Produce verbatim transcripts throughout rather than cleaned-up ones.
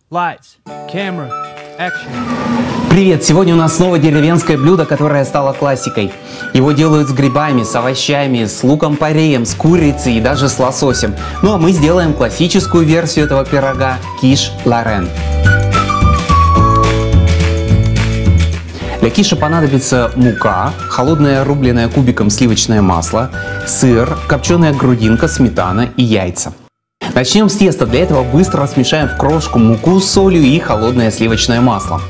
Lights, camera, action. Привет! Сегодня у нас снова деревенское блюдо, которое стало классикой. Его делают с грибами, с овощами, с луком-пореем, с курицей и даже с лососем. Ну а мы сделаем классическую версию этого пирога – киш лорен. Для киша понадобится мука, холодное рубленное кубиком сливочное масло, сыр, копченая грудинка, сметана и яйца. Начнем с теста. Для этого быстро смешаем в крошку муку с солью и холодное сливочное масло.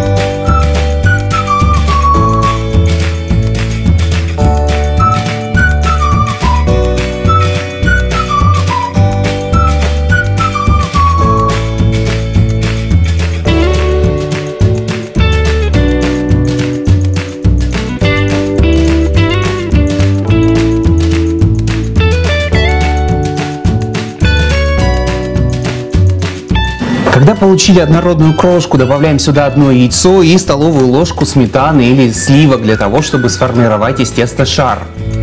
Когда получили однородную крошку, добавляем сюда одно яйцо и столовую ложку сметаны или сливок для того, чтобы сформировать из теста шар.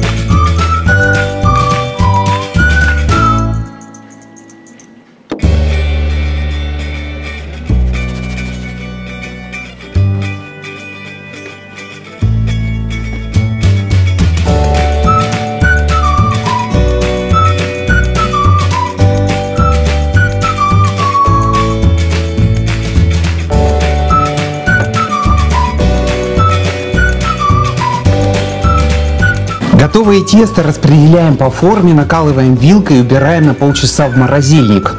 Готовое тесто распределяем по форме, накалываем вилкой и убираем на полчаса в морозильник.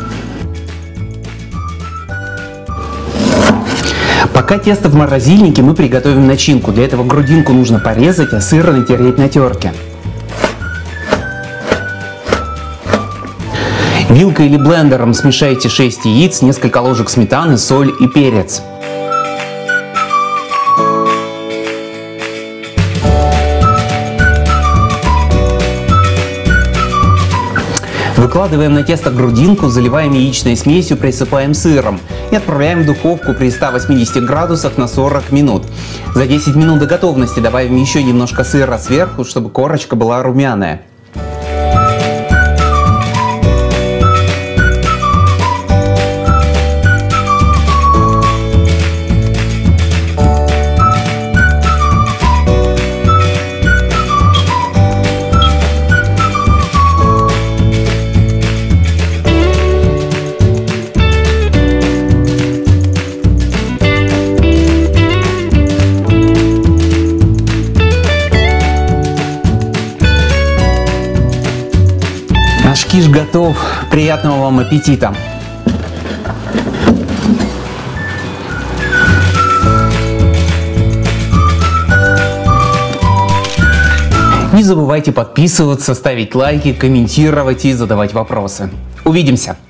Пока тесто в морозильнике, мы приготовим начинку. Для этого грудинку нужно порезать, а сыр натереть на терке. Вилкой или блендером смешайте шесть яиц, несколько ложек сметаны, соль и перец. Выкладываем на тесто грудинку, заливаем яичной смесью, присыпаем сыром и отправляем в духовку при ста восьмидесяти градусах на сорок минут. За десять минут до готовности добавим еще немножко сыра сверху, чтобы корочка была румяная. Наш киш готов. Приятного вам аппетита! Не забывайте подписываться, ставить лайки, комментировать и задавать вопросы. Увидимся!